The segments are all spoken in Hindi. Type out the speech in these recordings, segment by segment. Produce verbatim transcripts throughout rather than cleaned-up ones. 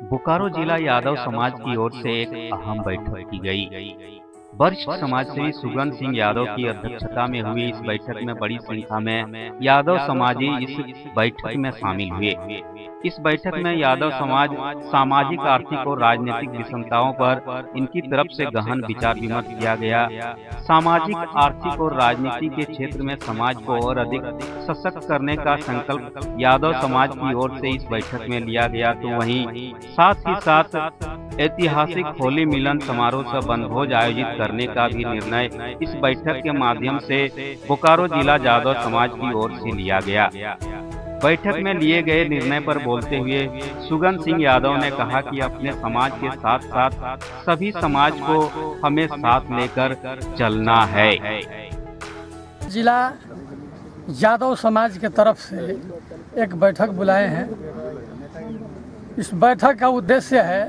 बोकारो जिला यादव समाज की ओर से एक अहम बैठक की गई। वरिष्ठ समाजसेवी सुगन सिंह यादव की अध्यक्षता में हुई इस बैठक में बड़ी संख्या में यादव समाजी इस बैठक में शामिल हुए। इस बैठक में यादव समाज सामाजिक, आर्थिक और राजनीतिक विषमताओं पर इनकी तरफ से गहन विचार विमर्श किया गया। सामाजिक, आर्थिक और राजनीति के क्षेत्र में समाज को और अधिक सशक्त करने का संकल्प यादव समाज की ओर से इस बैठक में लिया गया। तो वहीं साथ ही साथ ऐतिहासिक होली मिलन समारोह से वनभोज आयोजित करने का भी निर्णय इस बैठक के माध्यम से बोकारो जिला यादव समाज की ओर से लिया गया। बैठक में लिए गए निर्णय पर बोलते हुए सुगन सिंह यादव ने कहा कि अपने समाज के साथ साथ सभी समाज को हमें साथ लेकर चलना है। जिला यादव समाज के तरफ से एक बैठक बुलाए हैं। इस बैठक का उद्देश्य है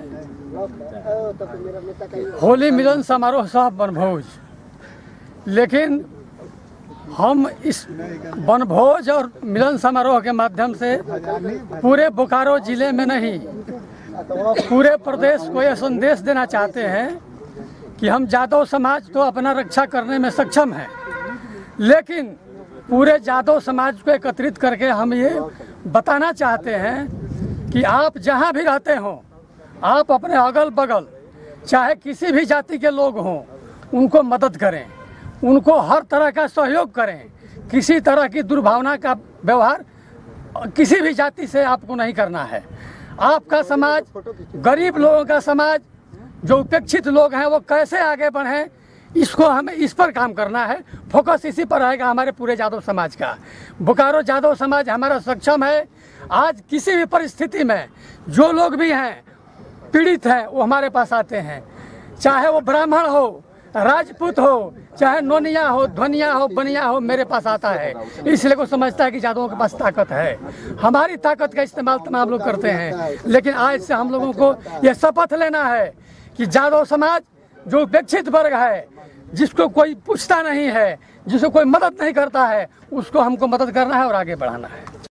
होली मिलन समारोह सह वनभोज, लेकिन हम इस वनभोज और मिलन समारोह के माध्यम से पूरे बोकारो जिले में नहीं, पूरे प्रदेश को यह संदेश देना चाहते हैं कि हम यादव समाज तो अपना रक्षा करने में सक्षम हैं, लेकिन पूरे यादव समाज को एकत्रित करके हम ये बताना चाहते हैं कि आप जहाँ भी रहते हों, आप अपने अगल बगल चाहे किसी भी जाति के लोग हों, उनको मदद करें, उनको हर तरह का सहयोग करें। किसी तरह की दुर्भावना का व्यवहार किसी भी जाति से आपको नहीं करना है। आपका समाज, गरीब लोगों का समाज, जो उपेक्षित लोग हैं वो कैसे आगे बढ़ें, इसको हमें इस पर काम करना है। फोकस इसी पर रहेगा हमारे पूरे यादव समाज का। बोकारो यादव समाज हमारा सक्षम है। आज किसी भी परिस्थिति में जो लोग भी हैं पीड़ित हैं वो हमारे पास आते हैं, चाहे वो ब्राह्मण हो, राजपूत हो, चाहे नोनिया हो, ध्वनिया हो, बनिया हो, मेरे पास आता है। इसलिए को समझता है कि यादवों के पास ताकत है। हमारी ताकत का इस्तेमाल तमाम लोग करते हैं, लेकिन आज से हम लोगों को यह शपथ लेना है कि यादव समाज जो उपेक्षित वर्ग है, जिसको कोई पूछता नहीं है, जिसको कोई मदद नहीं करता है, उसको हमको मदद करना है और आगे बढ़ाना है।